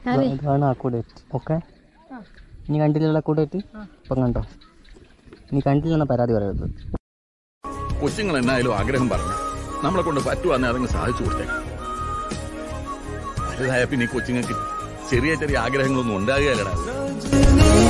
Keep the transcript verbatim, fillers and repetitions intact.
ഇതാണ് ആ കൂടേറ്റ്. ഓക്കെ, ഇനി കണ്ടില്ല കൂടേറ്റ്. ഇപ്പം കണ്ടോ, ഇനി കണ്ടില്ലെന്ന പരാതി പറയരുത്. കൊച്ചുങ്ങൾ എന്നായാലും ആഗ്രഹം പറഞ്ഞു നമ്മളെ കൊണ്ട് പറ്റുവാന്നെ അതങ്ങ് സാധിച്ചു കൊടുത്തേക്കാം. വലുതായ പിന്നെ ഈ കൊച്ചുങ്ങൾക്ക് ചെറിയ ചെറിയ ആഗ്രഹങ്ങളൊന്നും ഉണ്ടാകുകയല്ലടാ.